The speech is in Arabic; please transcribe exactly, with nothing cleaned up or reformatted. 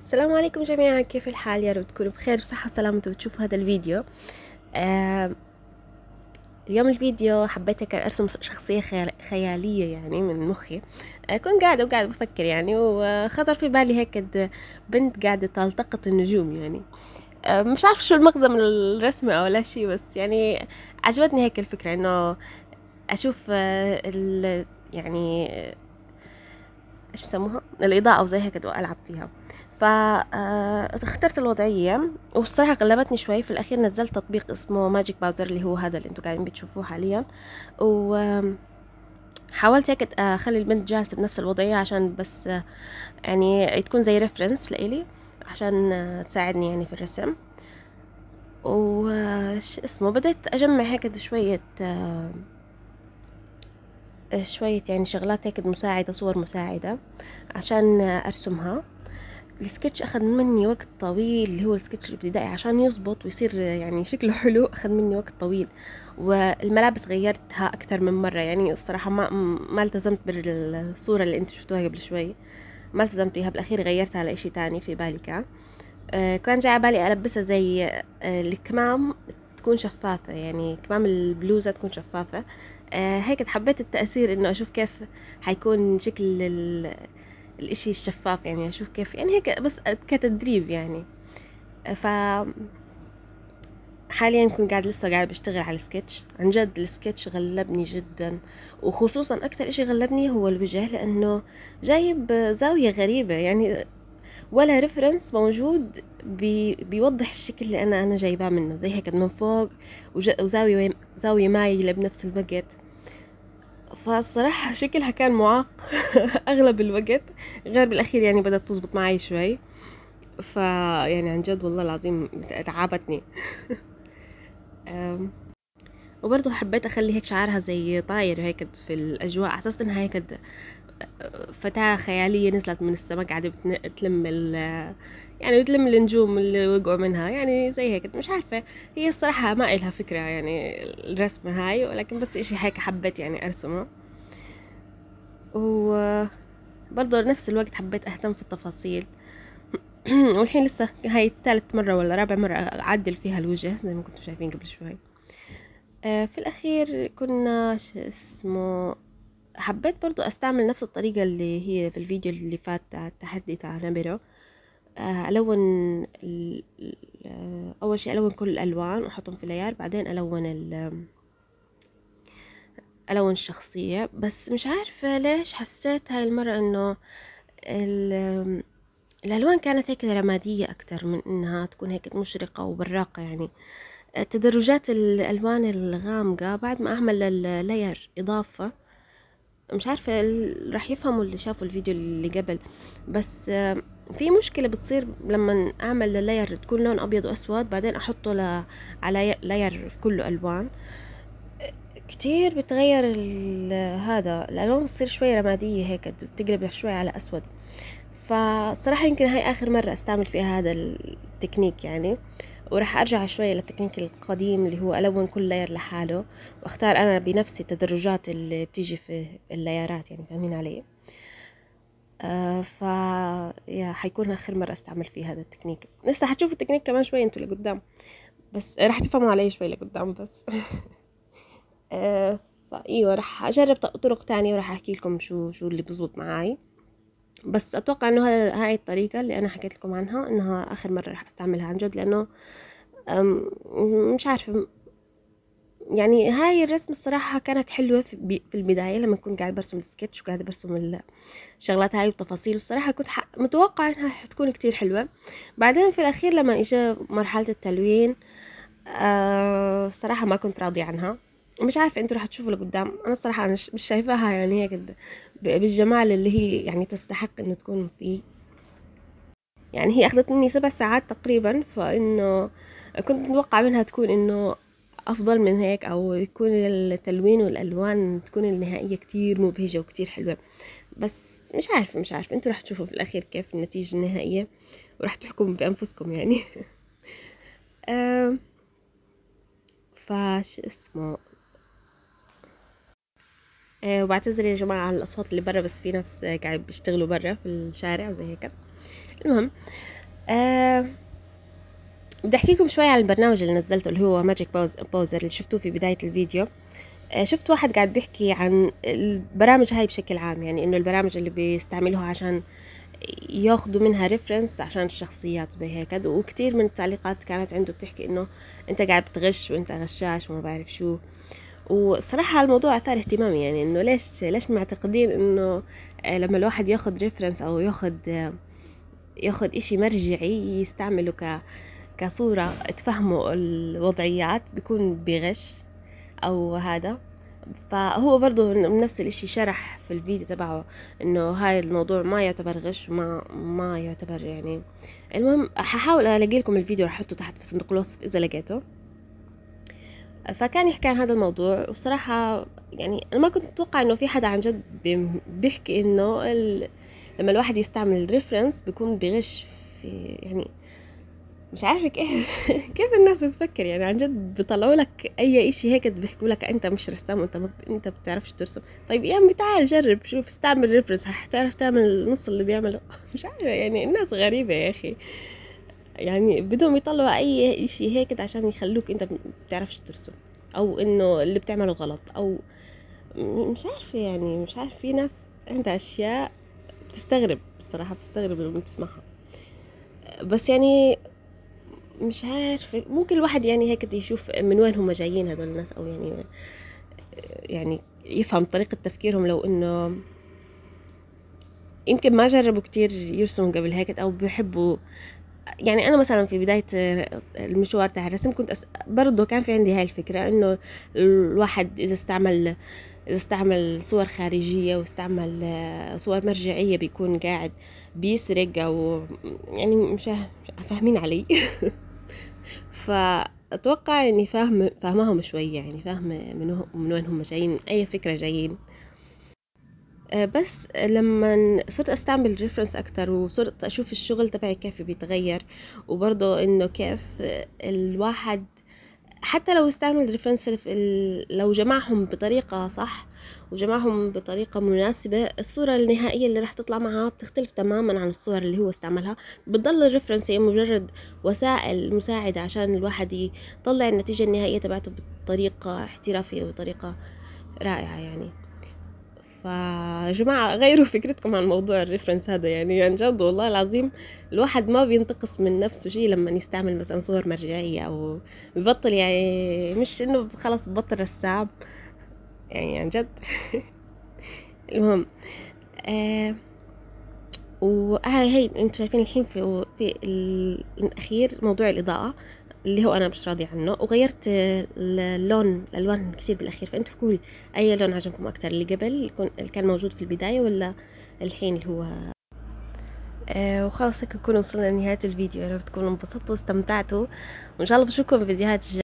السلام عليكم جميعا، كيف الحال؟ يا رب تكونوا بخير بصحة وسلامة وتشوفوا هذا الفيديو. آه اليوم الفيديو حبيت هيك ارسم شخصية خيال خيالية يعني من مخي. آه كنت قاعدة وقاعدة بفكر يعني، وخطر في بالي هيك د- بنت قاعدة تلتقط النجوم يعني. آه مش عارفة شو المغزى من الرسمة او لا شيء، بس يعني عجبتني هيك الفكرة انه اشوف آه ال يعني ايش بسموها الاضاءة او زي هيك والعب فيها. فاخترت الوضعية، والصراحة غلبتني شوي. في الأخير نزلت تطبيق اسمه ماجيك باوزر، اللي هو هذا اللي انتوا قاعدين بتشوفوه حاليا. وحاولت هيك أخلي البنت جالسة بنفس الوضعية عشان بس يعني تكون زي ريفرنس لإلي، عشان تساعدني يعني في الرسم. وش اسمه بدأت أجمع هيك شوية شوية يعني شغلات هيك مساعدة، صور مساعدة عشان أرسمها. السكتش اخذ مني وقت طويل، اللي هو السكتش الابتدائي، عشان يزبط ويصير يعني شكله حلو اخذ مني وقت طويل. والملابس غيرتها اكثر من مرة يعني. الصراحة ما ما التزمت بالصورة اللي انتوا شفتوها قبل شوي، ما التزمت بيها. بالاخير غيرتها لإشي تاني في بالي كان. آه كان جاي على بالي البسها زي آه الكمام، تكون شفافة يعني، كمام البلوزة تكون شفافة. آه هيك حبيت التأثير، انه اشوف كيف حيكون شكل الاشي الشفاف يعني، اشوف كيف يعني هيك بس كتدريب يعني. ف حاليا كنت قاعد لسه قاعد بشتغل على السكتش. عن جد السكتش غلبني جدا، وخصوصا اكثر اشي غلبني هو الوجه، لانه جايب زاوية غريبة يعني، ولا ريفرنس موجود بي بيوضح الشكل اللي انا انا جايباه منه، زي هيك من فوق، وزاوية زاوية مايلة بنفس الوقت. فالصراحة شكلها كان معاق اغلب الوقت، غير بالاخير يعني بدأت تزبط معي شوي. ف يعني عن جد والله العظيم تعبتني. أم، وبرضه حبيت اخلي هيك شعرها زي طاير هيك في الاجواء، على اساس انها هيك د- فتاة خيالية نزلت من السماء قاعدة بتن- تلم ال يعني بتلم النجوم اللي وقعوا منها يعني، زي هيك. مش عارفة، هي الصراحة ما إلها فكرة يعني الرسمة هاي، ولكن بس اشي هيك حبيت يعني ارسمه. وبرضه نفس الوقت حبيت اهتم في التفاصيل. والحين لسه هاي ثالث مرة ولا رابع مرة أعدل فيها الوجه زي ما كنتوا شايفين قبل شوي. آه في الأخير كنا ش اسمه حبيت برضو أستعمل نفس الطريقة اللي هي في الفيديو اللي فات تاع التحدي تاع نمرو. آه ألون ال... ال- آه، أول شي ألون كل الألوان وأحطهم في ليار، بعدين ألون ال... ألون الشخصية. بس مش عارفة ليش حسيت هاي المرة إنه ال... الألوان كانت هيك رمادية أكتر من إنها تكون هيك مشرقة وبراقة يعني. تدرجات الألوان الغامقة بعد ما أعمل اللاير إضافة. مش عارفة ال- راح يفهموا اللي شافوا الفيديو اللي قبل، بس آه، في مشكلة بتصير لما أعمل اللاير تكون لون أبيض وأسود، بعدين أحطه ل... على لاير كله ألوان كتير بتغير ال... هذا الألوان بتصير شوي رمادية هيك، بتقلب شوي على أسود. فصراحة يمكن هاي آخر مرة أستعمل فيها هذا التكنيك يعني، وراح أرجع شوي للتكنيك القديم اللي هو ألون كل لاير لحاله، وأختار أنا بنفسي التدرجات اللي بتيجي في اللايرات يعني، فاهمين علي؟ آه ف يا حيكون آخر مرة أستعمل فيه هذا التكنيك. لسه حتشوفوا التكنيك كمان شوي انتوا لقدام، بس راح تفهموا علي شوي لقدام بس. آه فأيوة راح أجرب طرق تانية، وراح أحكي لكم شو شو اللي بزبط معاي. بس اتوقع انه هذا هاي الطريقة اللي انا حكيت لكم عنها انها اخر مرة راح استعملها عن جد، لانه أم، مش عارفة يعني. هاي الرسم الصراحة كانت حلوة في بي- في البداية، لما كنت قاعدة برسم السكتش وقاعدة برسم الشغلات هاي والتفاصيل، والصراحة كنت ح- متوقعة انها حتكون كتير حلوة. بعدين في الاخير لما اجا مرحلة التلوين، آه الصراحة ما كنت راضية عنها. مش عارفة انتوا رح تشوفوا لقدام، انا الصراحة أنا مش مش شايفاها يعني هيك ب- بالجمال اللي هي يعني تستحق انه تكون فيه. يعني هي أخذت مني سبع ساعات تقريبا، فإنه كنت متوقعة منها تكون إنه أفضل من هيك، أو يكون التلوين والألوان تكون النهائية كتير مبهجة وكتير حلوة. بس مش عارفة مش عارفة انتوا رح تشوفوا في الأخير كيف النتيجة النهائية، ورح تحكموا بأنفسكم يعني. آم، فاش اسمه آه، وبعتذر يا جماعة على الأصوات اللي برا، بس في ناس آه، قاعد بيشتغلوا برا في الشارع وزي هيك. المهم آه بدي احكي لكم شوي عن البرنامج اللي نزلته اللي هو ماجيك بوزر اللي شفتوه في بداية الفيديو. آه شفت واحد قاعد بيحكي عن البرامج هاي بشكل عام، يعني انه البرامج اللي بيستعملوها عشان ياخدوا منها ريفرنس عشان الشخصيات وزي هيك، وكتير من التعليقات كانت عنده بتحكي انه انت قاعد بتغش وانت غشاش وما بعرف شو. وصراحة الموضوع اثار اهتمامي، يعني انه ليش ليش معتقدين انه آه لما الواحد ياخد ريفرنس او ياخد آه ياخد اشي مرجعي يستعمله ك كصورة تفهموا الوضعيات بيكون بغش او هذا. فهو برضو نفس الاشي شرح في الفيديو تبعه انه هاي الموضوع ما يعتبر غش وما ما يعتبر يعني. المهم هحاول الاقي لكم الفيديو رح احطه تحت في صندوق الوصف اذا لقيته. فكان يحكي عن هذا الموضوع، والصراحة يعني انا ما كنت اتوقع انه في حدا عن جد بيحكي انه ال... لما الواحد يستعمل الريفرنس بيكون بغش في يعني. مش عارفه كيف كيف الناس بتفكر، يعني عن جد بيطلعوا لك اي اشي هيك بيحكوا لك انت مش رسام وانت ما ب... انت بتعرفش ترسم. طيب يا عمي تعال جرب شوف استعمل ريفرنس رح تعرف تعمل نص اللي بيعمله مش عارفه يعني الناس غريبه يا اخي، يعني بدهم يطلعوا اي اشي هيك عشان يخلوك انت بتعرفش ترسم او انه اللي بتعمله غلط او مش عارفه. يعني مش عارف في ناس عندها اشياء بتستغرب الصراحه، بتستغرب لما تسمعها. بس يعني مش عارفة ممكن الواحد يعني هيك يشوف من وين هم جايين هدول الناس، او يعني يعني يفهم طريقة تفكيرهم لو انه يمكن ما جربوا كتير يرسموا قبل هيك او بيحبوا. يعني انا مثلا في بداية المشوار تاع الرسم كنت أس... برضه كان في عندي هاي الفكرة انه الواحد اذا استعمل اذا استعمل صور خارجية واستعمل صور مرجعية بيكون قاعد بيسرق او يعني مش فاهمين علي فأتوقع إني فاهم فاهماهم شوية، يعني فاهمة من, من وين هم جايين، أي فكرة جايين. بس لما صرت استعمل ريفرنس اكتر وصرت اشوف الشغل تبعي كيف بيتغير، وبرضه انه كيف الواحد حتى لو استعمل ريفرنس لو جمعهم بطريقة صح وجمعهم بطريقة مناسبة، الصورة النهائية اللي راح تطلع معها بتختلف تماما عن الصور اللي هو استعملها. بتضل الريفرنس هي مجرد وسائل مساعدة عشان الواحد يطلع النتيجة النهائية تبعته بطريقة احترافية وطريقة رائعة يعني. فيا جماعة غيروا فكرتكم عن موضوع الريفرنس هذا، يعني عن جد والله العظيم الواحد ما بينتقص من نفسه شيء لما يستعمل مثلا صور مرجعية او ببطل، يعني مش انه خلص ببطل رسام يعني عن جد المهم آه وهاي هي انتم شايفين الحين في في الاخير موضوع الاضاءة اللي هو انا مش راضي عنه، وغيرت اللون الالوان كثير بالاخير. فانتوا احكوا لي اي لون عجبكم اكثر، اللي قبل اللي كان موجود في البدايه ولا الحين اللي هو آه وخلاص هيك نكون وصلنا لنهايه الفيديو. يا رب تكونوا انبسطتوا واستمتعتوا، وان شاء الله بشوفكم في فيديوهات